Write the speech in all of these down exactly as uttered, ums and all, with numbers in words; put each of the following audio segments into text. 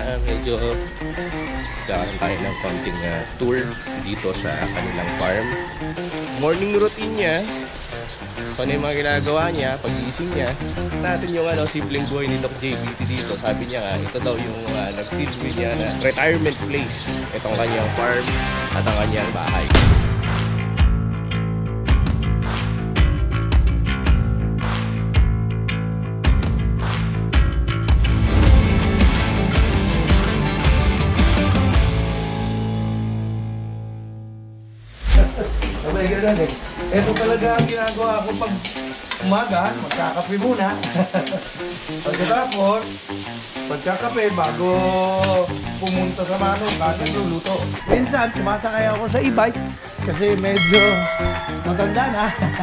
uh, medyo kakaroon tayo ng konting uh, tour dito sa kanilang farm. Morning routine niya, kung ano yung mga ginagawa niya, pag-iising niya. Natin yung ano, simpleng buhay ni Doc J B T dito. Sabi niya nga, ito daw yung uh, nagsilbi niya na retirement place. Itong kanyang farm at ang kanyang bahay. Sabay gano'n eh. Ito talaga ang ginagawa ko pag umaga, magkakape muna. Pagkatapos, pagkakape bago pumunta sa manok, kasi luluto. Minsan, sumasakay ako sa e-bike kasi medyo matanda na.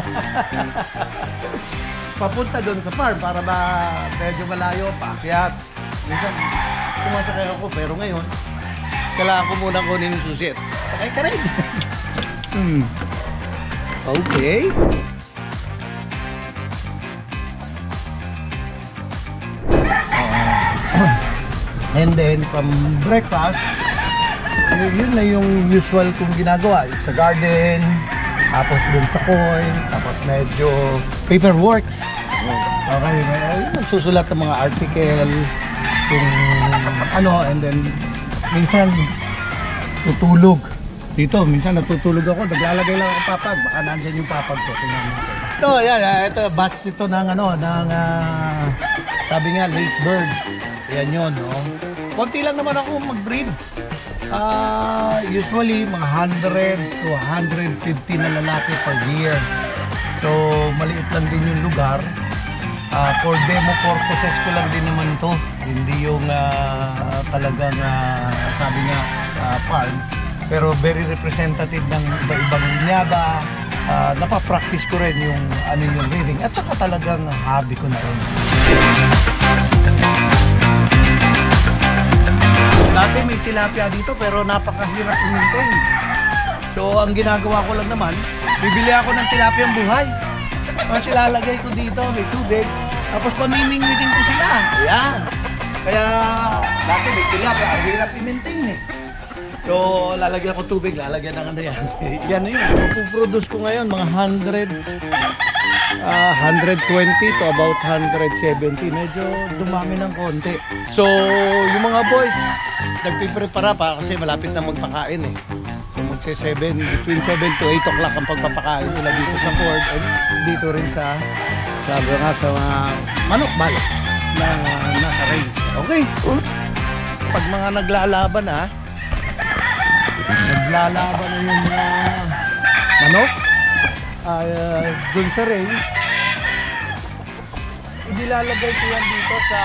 Papunta doon sa farm para ba medyo malayo, paakyat. Minsan, sumasakay ako pero ngayon, kailangan ko muna kunin yung susit. Sakay ka rin. Hmm. Okay. Uh, and then from breakfast, yun, yun na yung usual kong ginagawa sa garden, tapos dun sa coin, tapos medyo paperwork. Okay, nagsusulat ng mga article, kung ano, and then minsan tutulog. Dito, minsan natutulog ako, naglalagay lang ako papag, baka nandyan yung papag ko. Tingnan natin. Ito, yan, ito, batch ito ng ano, ng, uh, sabi nga, late bird. Yan yun, no? Konti lang naman ako mag-breed. Uh, usually, mga one hundred to one hundred fifty na lalaki per year. So, maliit lang din yung lugar. Uh, for demo purposes ko lang din naman ito. Hindi yung uh, talagang, uh, sabi nga, uh, farm. Pero very representative ng iba-ibang linyada. Uh, napapractice ko rin yung ano yung reading at saka talagang hobby ko na rin. Dati may tilapia dito pero napakahirap i-maintain. So ang ginagawa ko lang naman, bibili ako ng tilapia buhay. Tapos ilalagay ko dito, may tubig. Tapos pamimingwitin ko sila. Ayan. Kaya dati may tilapia, ang hirap i-maintain eh. So, lalagyan ko tubig, lalagyan ng ano yan. Yan na yun. Puproduce ko ngayon mga one hundred, uh, one twenty to about one seventy. Medyo dumami ng konti. So, yung mga boys, nagpiprepara pa kasi malapit na magpakain eh. So, magse-seven, between seven to eight o'clock ang pagpapakain nila dito sa port and dito rin sa sabi nga sa mga manok balot na uh, nasa range. Okay. Pag mga naglalaban ah, naglalaban na yung uh, manok uh, dun sa range, idilalagay ko yan dito sa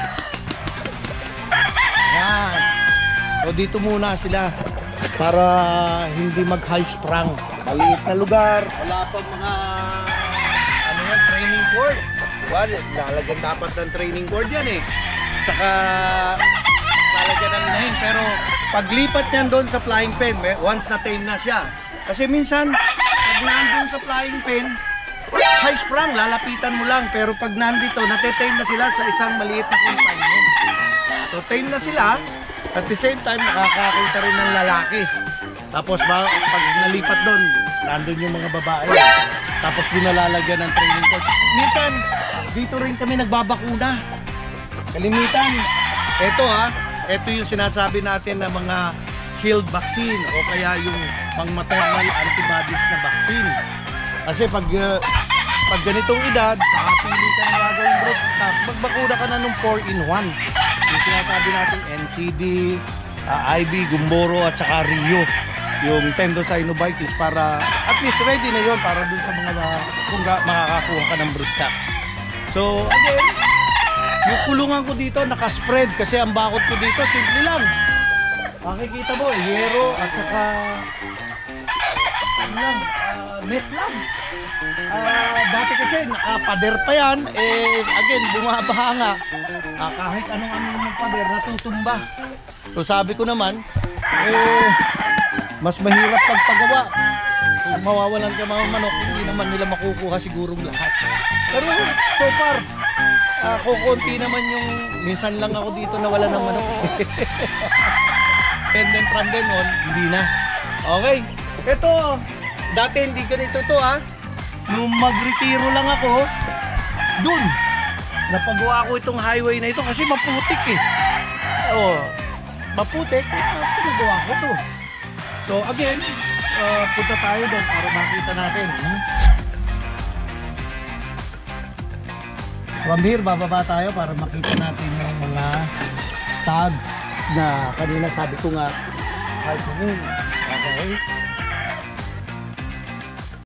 yan. So dito muna sila para hindi mag high sprang, maliit na lugar, wala pang mga ano yan, training court. Well, lalagyan dapat ng training court yan eh, tsaka lalagyan ng inahin. Pero paglipat niyan doon sa flying pen, once na tame na siya. Kasi minsan, pag nandun sa flying pen, high sprang, lalapitan mo lang. Pero pag nandito, natitame na sila sa isang maliit na confinement. So, tame na sila. At the same time, nakakakita rin ng lalaki. Tapos, pag nalipat doon, nandun yung mga babae. Tapos, binalalagyan ng training coach. Minsan, dito rin kami nagbabakuna. Kalimitan. Eto ha. Ito yung sinasabi natin na mga killed vaccine o kaya yung pang maternal antibodies na vaccine. Kasi pag uh, pag ganitong edad, nakapili ka ng gagawin bro, magbakuna ka na ng four in one. Yung sinasabi natin N C D, uh, I B, Gumboro at saka Rio. Yung Tendocinovitis para at least ready na yon para dun sa mga uh, kung makakakuha ka ng brood cap. So again, yung kulungan ko dito nakaspread kasi ang bakod ko dito simple lang. Makikita mo, yero at saka ano lang, uh, net lang. Uh, dati kasi nakapader pa yan, eh again bumabaha nga. Uh, kahit anong ano ng pader natutumba. So sabi ko naman, eh mas mahirap pagpagawa. Kung mawawalan ka mga manok, hindi naman nila makukuha sigurong lahat. Pero so far, Ako konti naman yung minsan lang ako dito nawala ng manok. And then from then on, hindi na. Okay. Ito, dati hindi ganito to ha. Nung magretiro lang ako, dun, napagawa ko itong highway na ito kasi maputik eh. Oh, maputik, napagawa ko to. So again, uh, punta tayo doon para makita natin. Hmm? From here, bababa tayo para makita natin yung mga stags na kanina sabi ko nga, okay.